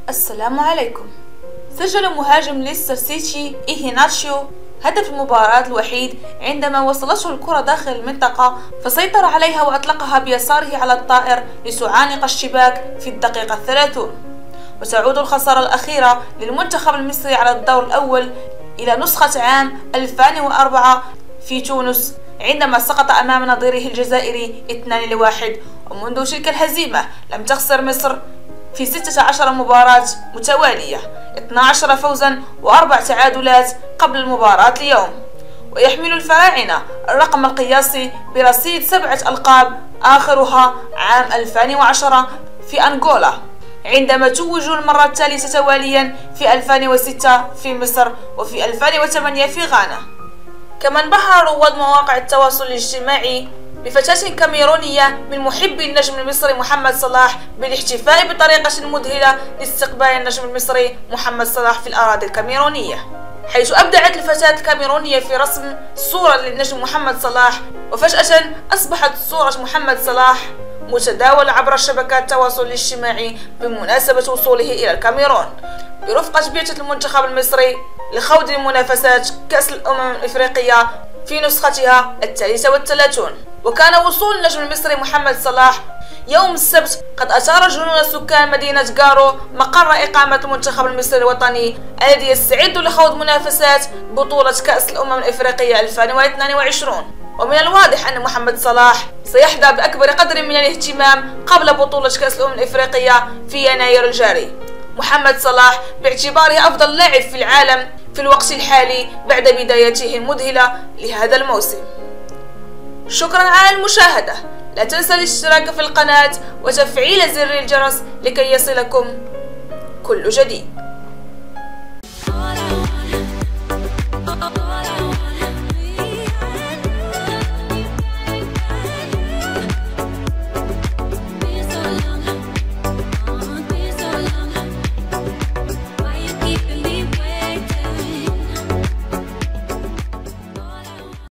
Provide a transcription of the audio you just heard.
السلام عليكم. سجل مهاجم ليستر سيتي إيهيناتشيو هدف المباراة الوحيد عندما وصلته الكرة داخل المنطقة، فسيطر عليها وأطلقها بيساره على الطائر لتعانق الشباك في الدقيقة 30. وتعود الخسارة الأخيرة للمنتخب المصري على الدور الأول إلى نسخة عام 2004 في تونس عندما سقط أمام نظيره الجزائري 2-1. ومنذ تلك الهزيمة لم تخسر مصر في 16 مباراة متوالية، 12 فوزا و4 تعادلات قبل المباراة اليوم. ويحمل الفراعنة الرقم القياسي برصيد 7 ألقاب آخرها عام 2010 في أنغولا، عندما توجوا المرة الثالثة تواليا في 2006 في مصر وفي 2008 في غانا. كما انبهر رواد مواقع التواصل الاجتماعي بفتاة كاميرونية من محبي النجم المصري محمد صلاح بالاحتفاء بطريقة مذهلة لاستقبال النجم المصري محمد صلاح في الأراضي الكاميرونية، حيث أبدعت الفتاة الكاميرونية في رسم صورة للنجم محمد صلاح، وفجأة أصبحت صورة محمد صلاح متداولة عبر شبكات التواصل الاجتماعي بمناسبة وصوله إلى الكاميرون برفقة بعثة المنتخب المصري لخوض منافسات كأس الأمم الإفريقية في نسختها 33. وكان وصول النجم المصري محمد صلاح يوم السبت قد أثار جنون سكان مدينة غارو مقر إقامة المنتخب المصري الوطني الذي يستعد لخوض منافسات بطولة كأس الأمم الإفريقية 2022. ومن الواضح أن محمد صلاح سيحظى بأكبر قدر من الاهتمام قبل بطولة كأس الأمم الإفريقية في يناير الجاري. محمد صلاح باعتباره أفضل لاعب في العالم في الوقت الحالي بعد بدايته المذهلة لهذا الموسم. شكرا على المشاهدة، لا تنسى الاشتراك في القناة وتفعيل زر الجرس لكي يصلكم كل جديد.